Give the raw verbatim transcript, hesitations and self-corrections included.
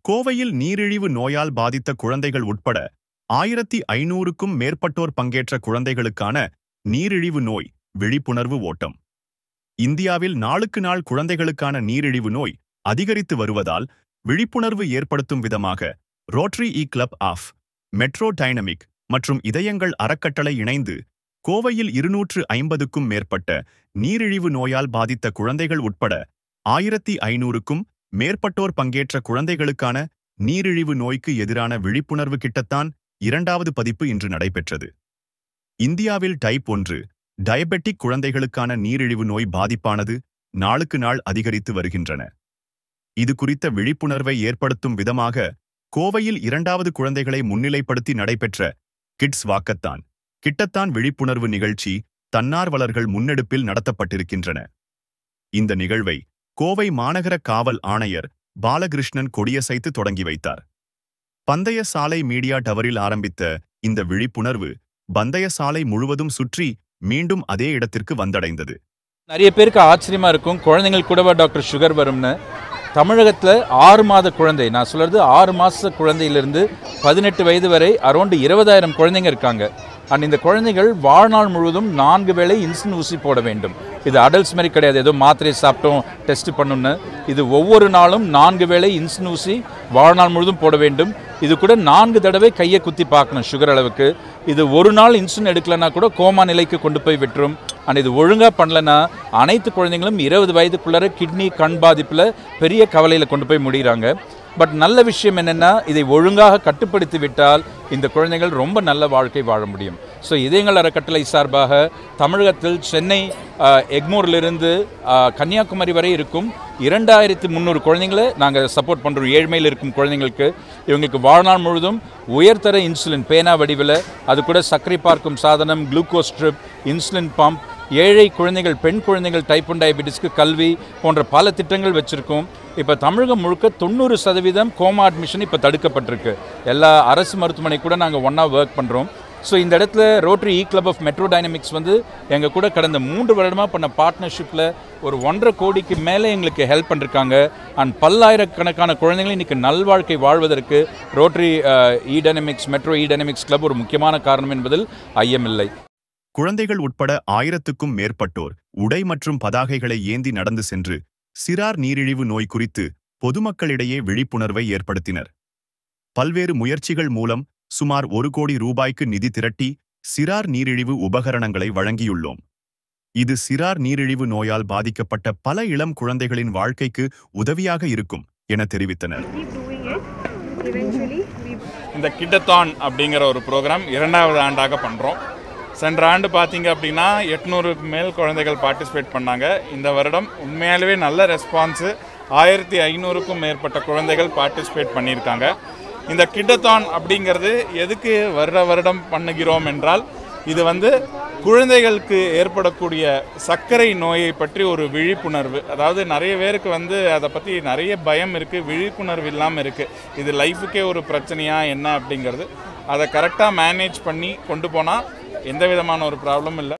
கோவையில் நீரிழிவு நோயால் பாதித்த குழந்தைகள் உட்பட ஆயிரத்தி ஐநூறுக்கும் மேற்பட்டோர் பங்கேற்ற குழந்தைகளுக்கான நீரிழிவு நோய் விழிப்புணர்வு ஓட்டம். இந்தியாவில் நாளுக்கு நாள் குழந்தைகளுக்கான நீரிழிவு நோய் அதிகரித்து வருவதால் விழிப்புணர்வு ஏற்படுத்தும் விதமாக Rotary E club of Metro Dynamic மற்றும் இதயங்கள் அறக்கட்டளை இணைந்து கோவையில் இருநூற்று ஐம்பதுக்கும் மேற்பட்ட நீரிழிவு நோயால் பாதித்த குழந்தைகள் உட்பட ஆயிரத்தி ஐநூறுக்கும் மேற்பட்டோர் பங்கேற்ற குழந்தைகளுக்கான நீரிழிவு நோய்க்கு எதிரான விழிப்புணர்வு கிட்டத்தான் இரண்டாவது பதிப்பு இன்று நடைபெற்றது. இந்தியாவில் டைப் ஒன்று டயபெட்டிக் குழந்தைகளுக்கான நீரிழிவு நோய் பாதிப்பானது நாளுக்கு நாள் அதிகரித்து வருகின்றன. இது குறித்த விழிப்புணர்வை ஏற்படுத்தும் விதமாக கோவையில் இரண்டாவது குழந்தைகளை முன்னிலைப்படுத்தி நடைபெற்ற கிட்ஸ் வாக்கத்தான் கிட்டத்தான் விழிப்புணர்வு நிகழ்ச்சி தன்னார்வலர்கள் முன்னெடுப்பில் நடத்தப்பட்டிருக்கின்றன. இந்த நிகழ்வை கோவை மாநகர காவல் ஆணையர் பாலகிருஷ்ணன் கொடியசைத்து தொடங்கி வைத்தார். பந்தய சாலை மீடியா டவரில் ஆரம்பித்த இந்த விழிப்புணர்வு பந்தய சாலை முழுவதும் சுற்றி மீண்டும் அதே இடத்திற்கு வந்தடைந்தது. நிறைய பேருக்கு ஆச்சரியமா இருக்கும், குழந்தைங்களுக்கு கூடவா டாக்டர் சுகர் வரும்னு. தமிழகத்தில் ஆறு மாத குழந்தை, நான் சொல்கிறது ஆறு மாத குழந்தையிலிருந்து பதினெட்டு வயது வரை அரௌண்டு இருபதாயிரம் குழந்தைங்க இருக்காங்க. அண்ட் இந்த குழந்தைகள் வாழ்நாள் முழுவதும் நான்கு வேளை இன்சுலின் ஊசி போட வேண்டும். இது அடல்ட்ஸ் மாதிரி கிடையாது, ஏதோ மாத்திரை சாப்பிட்டோம் டெஸ்ட் பண்ணணுன்னு. இது ஒவ்வொரு நாளும் நான்கு வேளை இன்சுலின் ஊசி வாழ்நாள் முழுவதும் போட வேண்டும். இது கூட நான்கு தடவை கையை குத்தி பார்க்கணும் சுகர் அளவுக்கு. இது ஒரு நாள் இன்சுலின் எடுக்கலைன்னா கூட கோமா நிலைக்கு கொண்டு போய் விட்டுரும். அண்ட் இது ஒழுங்காக பண்ணலைன்னா அனைத்து குழந்தைங்களும் இருபது வயதுக்குள்ளார கிட்னி கண் பாதிப்பில் பெரிய கவலையில் கொண்டு போய் முடிகிறாங்க. பட் நல்ல விஷயம் என்னென்னா, இதை ஒழுங்காக கட்டுப்படுத்தி விட்டால் இந்த குழந்தைகள் ரொம்ப நல்ல வாழ்க்கை வாழ முடியும். ஸோ இதயங்கள் அறக்கட்டளை சார்பாக தமிழகத்தில் சென்னை எக்மோரிலிருந்து கன்னியாகுமரி வரை இருக்கும் இரண்டாயிரத்தி முந்நூறு குழந்தைங்களை நாங்கள் சப்போர்ட் பண்ணுறோம். ஏழ்மையில் இருக்கும் குழந்தைங்களுக்கு இவங்களுக்கு வாழ்நாள் முழுவதும் உயர்தர இன்சுலின் பேனா வடிவில், அது கூட சர்க்கரை பார்க்கும் சாதனம், குளுக்கோஸ் ஸ்ட்ரிப், இன்சுலின் பம்ப், ஏழை குழந்தைகள் பெண் குழந்தைகள் டைப் ஒன் டயபெட்டிஸ்க்கு கல்வி போன்ற பல திட்டங்கள் வச்சுருக்கோம். இப்போ தமிழகம் முழுக்க தொண்ணூறு சதவீதம் கோமா அட்மிஷன் இப்போ தடுக்கப்பட்டிருக்கு. எல்லா அரசு மருத்துவமனை கூட நாங்கள் ஒன்றா ஒர்க் பண்ணுறோம். ஸோ இந்த இடத்துல Rotary E club of Metro Dynamics வந்து எங்கள் கூட கடந்த மூன்று வருடமாக பண்ண பார்ட்னர்ஷிப்பில் ஒரு ஒன்றரை கோடிக்கு மேலே எங்களுக்கு ஹெல்ப் பண்ணிருக்காங்க. அண்ட் பல்லாயிரக்கணக்கான குழந்தைகள் இன்றைக்கி நல்வாழ்க்கை வாழ்வதற்கு Rotary E Dynamics Metro E Dynamics club ஒரு முக்கியமான காரணம் என்பதில் ஐயமில்லை. குழந்தைகள் உட்பட ஆயிரத்துக்கும் மேற்பட்டோர் உடை மற்றும் பதாகைகளை ஏந்தி நடந்து சென்று சிறார் நீரிழிவு நோய் குறித்து பொதுமக்களிடையே விழிப்புணர்வை ஏற்படுத்தினர். பல்வேறு முயற்சிகள் மூலம் சுமார் ஒரு கோடி ரூபாய்க்கு நிதி திரட்டி சிறார் நீரிழிவு உபகரணங்களை வழங்கியுள்ளோம். இது சிறார் நீரிழிவு நோயால் பாதிக்கப்பட்ட பல இளம் குழந்தைகளின் வாழ்க்கைக்கு உதவியாக இருக்கும் என தெரிவித்தனர். இந்த கிட்டத்தான் அப்படிங்கிற ஒரு ப்ரோக்ராம் இரண்டாவது ஆண்டாக பண்ணுறோம். சென்ற ஆண்டு பார்த்தீங்க அப்படின்னா எட்நூறுக்கு மேல் குழந்தைகள் பார்ட்டிசிபேட் பண்ணாங்க. இந்த வருடம் உண்மையாகவே நல்ல ரெஸ்பான்ஸு, ஆயிரத்தி ஐநூறுக்கும் மேற்பட்ட குழந்தைகள் பார்ட்டிசிபேட் பண்ணியிருக்காங்க. இந்த கிட்டத்தான் அப்படிங்கிறது எதுக்கு வருட வருடம் பண்ணுகிறோம் என்றால், இது வந்து குழந்தைகளுக்கு ஏற்படக்கூடிய சர்க்கரை நோயை பற்றி ஒரு விழிப்புணர்வு. அதாவது நிறைய பேருக்கு வந்து அதை பற்றி நிறைய பயம் இருக்குது, விழிப்புணர்வு இல்லாமல் இருக்குது. இது லைஃபுக்கே ஒரு பிரச்சனையா என்ன அப்படிங்கிறது, அதை கரெக்டாக மேனேஜ் பண்ணி கொண்டு போனால் எந்த விதமான ஒரு ப்ராப்ளமும் இல்லை.